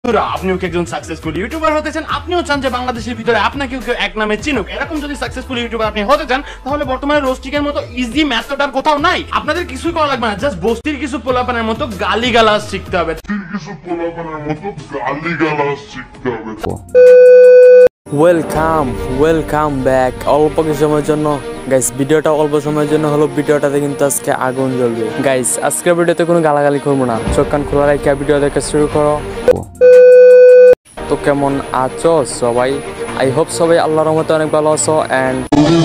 আপনিও কি একজন সাকসেসফুল ইউটিউবার হতে চান, আপনিও চান যে বাংলাদেশের ভিতরে আপনাকেও কেউ এক নামে চিনুক, এরকম যদি সাকসেসফুল ইউটিউবার আপনি হতে চান তাহলে বর্তমানে রোস্টিকের মতো ইজি মেথড আর কোথাও নাই। আপনাদের কিছুই করা লাগবে না, জাস্ট বস্তির কিছু পোলাপানের মতো গালিগালাজ শিখতে হবে। Welcome back. অল্প কিছু সময়ের জন্য গাইস, ভিডিওটা অল্প সময়ের জন্য হলো, ভিডিওটাতে কিন্তু আজকে আগুন জ্বলবে গাইস। আজকের ভিডিওতে কোনো গালাগালি করবো না, চোখ কান খোলা রেখে ভিডিও দেখা শুরু করো। তো কেমন আছো সবাই? আই হোপ সবাই আল্লাহর রহমতে অনেক ভালো আছো। এন্ড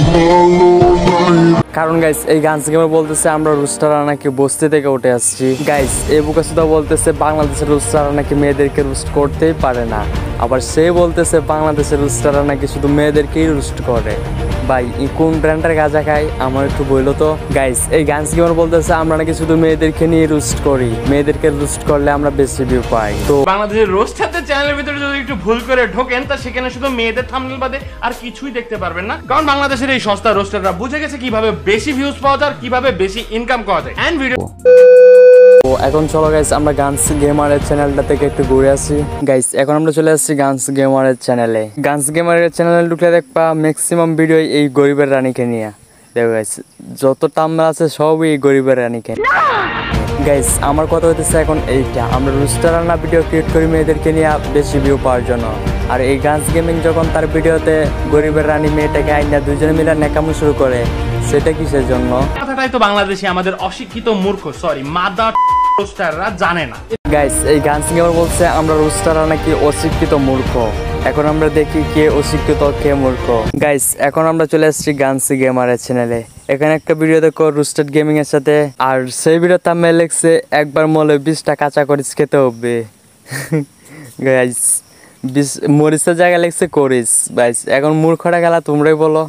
কারণ গাইস এই গান গেমার বলতেছে আমরা রুস্টাররা নাকি বস্তি থেকে উঠে আসছি। গাইস এই বুকাসুদা বলতেছে বাংলাদেশের রুস্টাররা নাকি মেয়েদেরকে রুস্ট করতেই পারে না, আবার সে বলতেছে বাংলাদেশের রুস্টাররা নাকি শুধু মেয়েদেরকেই রুস্ট করে। ভাই কোন ব্র্যান্ডের গাঁজা খাই আমার একটু বললো তো। গাইস এই গান গেমার বলতেছে আমরা নাকি শুধু মেয়েদেরকে নিয়ে রুস্ট করি, মেয়েদেরকে রুস্ট করলে আমরা বেশি ভিউ পাই। তো বাংলাদেশের রোস্টারদের চ্যানেলের ভিতরে যদি একটু ভুল করে ঢোকেন তা সেখানে শুধু মেয়েদের থাম্বনেল বাদে আর কিছুই দেখতে পারবেন না, কারণ বাংলাদেশের এই সস্তা রোস্টাররা বুঝে গেছে কিভাবে বেশি ভিউজ পাওয়া যায়, কিভাবে বেশি ইনকাম করা যায়। এন্ড ভিডিও তো এখন চলো গাইস আমরা গানস গেমারের চ্যানেলটা থেকে একটু ঘুরে আসি। গাইস এখন আমরা চলে আসছি গানস গেমারের চ্যানেলে। গানস গেমারের চ্যানেলে ঢুকলে দেখবা ম্যাক্সিমাম ভিডিও এই গরিবের রানীকে নিয়ে। দেখো গাইস যত থাম্বনেল আছে সবই এই গরিবের রানীকে। গাইস আমার কথা হইতেছে এখন এইটা, আমরা রুস্টার রান্না ভিডিও ক্রিয়েট করি মেয়েদেরকে নিয়ে বেশি ভিউ পাওয়ার জন্য। আর এই গানস গেমিং যখন তার ভিডিওতে গরিবের রানী মেয়েটাকে আইনা দুজনে মিলে নেকামো শুরু করে, সেটা কিসের জন্য? কথাটাই তো বাংলাদেশে আমাদের অশিক্ষিত মূর্খ মাদার রোস্টাররা জানে না। গাইস এই গানস গেমার বলছে আমরা রোস্টাররা নাকি অশিক্ষিত মূর্খ। এখন আমরা দেখি কে অশিক্ষিত কে মূর্খ। গাইস এখন আমরা চলে আসছি গানস গেমারের চ্যানেলে। এখানে একটা ভিডিও দেখো রুস্টেড গেমিং এর সাথে, আর সেই ভিডিও থাম্বনেল লেখছে একবার মলে 20টা কাঁচা করিস খেতে হবে। গাইস মরিচের জায়গায় লেখছে করিস। গাইস এখন মূর্খটা গেলা তোমরাই বলো।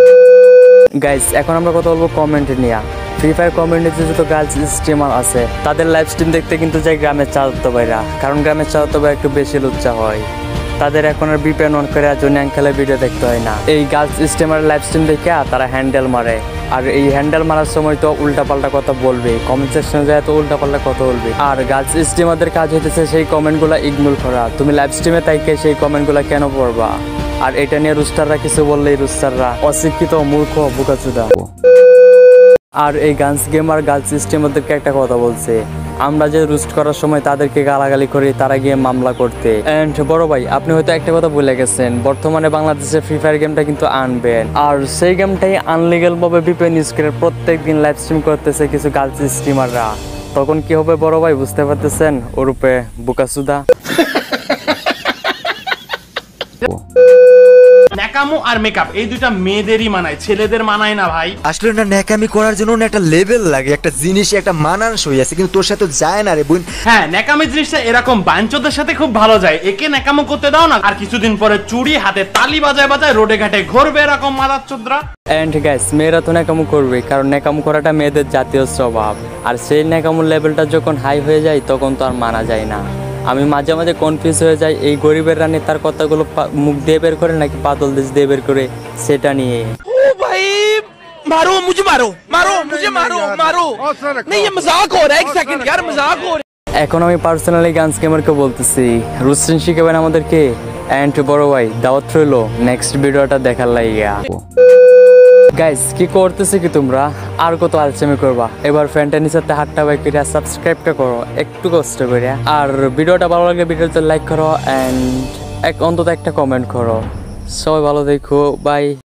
গাইস এখন আমরা কথা বলবো কমেন্ট নিয়ে। ফ্রি ফায়ার কমিউনিটিতে যত গার্লস স্ট্রিমার আছে তাদের লাইভ স্ট্রিম দেখতে কিন্তু যাই গ্রামের চাচাতো ভাইরা, কারণ গ্রামের চাচাতো ভাই একটু বেশি লুচ্চা হয়। তাদের এখন আর বিপেন অন করে আর জন্য খেলে ভিডিও দেখতে হয় না। এই গার্লস স্ট্রিমার লাইভ স্ট্রিম দেখে তারা হ্যান্ডেল মারে, আর এই হ্যান্ডেল মারার সময় তো উল্টাপাল্টা কথা বলবে, কমেন্ট সেকশনে যায় তো উল্টাপাল্টা কথা বলবে। আর গার্লস স্ট্রিমারদের কাজ হইতেছে সেই কমেন্টগুলো ইগনোর করা। তুমি লাইভ স্ট্রিমে তাইকে সেই কমেন্টগুলো কেন পড়বা? আর এটা নিয়ে রুস্টাররা কিছু বললেই রুস্টাররা অশিক্ষিত মূর্খ বোকাচোদা। আর এই গানস গেমার গার্লস স্ট্রিমারদেরকে একটা কথা বলছে, আমরা যে রুস্ট করার সময় তাদেরকে গালাগালি করি, তারা গিয়ে মামলা করতে। এন্ড বড় ভাই আপনি হয়তো একটা কথা ভুলে গেছেন, বর্তমানে বাংলাদেশে ফ্রি ফায়ার গেমটা কিন্তু আনবেন, আর সেই গেমটাই আনলিগাল ভাবে বিপেন ইউজ করে প্রত্যেক দিন লাইভ স্ট্রিম করতেছে কিছু গার্লস স্ট্রিমাররা। তখন কি হবে বড় ভাই বুঝতে পারতেছেন? ওরূপে বোকাচোদা। ন্যাকামো আর মেকআপ এই দুইটা মেয়েদেরই মানায়, ছেলেদের মানায় না ভাই। আসলে না ন্যাকামি করার জন্য একটা লেভেল লাগে, একটা জিনিস একটা মানানসই আছে, কিন্তু তোর সাথে যায় না রে বোন। হ্যাঁ ন্যাকামি জিনিসটা এরকম বাঞ্চোদের সাথে খুব ভালো যায়, একে ন্যাকামো করতে দাও না, আর কিছুদিন পরে চুড়ি হাতে তালি বাজায় বাজায় রোডে ঘাটে ঘুরবে এরকম মাদারচোদরা। এন্ড গাইস মেয়েরা তো ন্যাকামো করবে, কারণ ন্যাকামো করাটা মেয়েদের জাতীয় স্বভাব। আর সেই ন্যাকামোর লেভেলটা যখন হাই হয়ে যায় তখন তো আর মানা যায় না। আমি মাঝে মাঝে কনফিউজ হয়ে যাই এই গরিবের রানী তার কথাগুলো মুখ দিয়ে বের করে নাকি পাতল দেশ দিয়ে বের করে, সেটা নিয়ে। ओ भाई मारो मुझे, मारो मारो मुझे, मारो मारो नहीं, ये मजाक हो रहा है, एक सेकंड यार मजाक हो रहा है। এখন আমি পার্সোনালি গানস গেমারকে বলতেছি রুস্টিং শিখাবেন আমাদেরকে। এন্ড বড় ভাই দাওয়াত রইলো নেক্সট ভিডিওটা দেখার লাইগা। গাইস কি করতেছে কি তোমরা? আর কত আলসেমি করবা? এবার ফ্যানটা নিচেতে হাতটা বাই করে সাবস্ক্রাইবটা করো একটু কষ্ট করে, আর ভিডিওটা ভালো লাগলে ভিডিওতে লাইক করো এন্ড অন্তত একটা কমেন্ট করো। সবাই ভালো দেখো, বাই।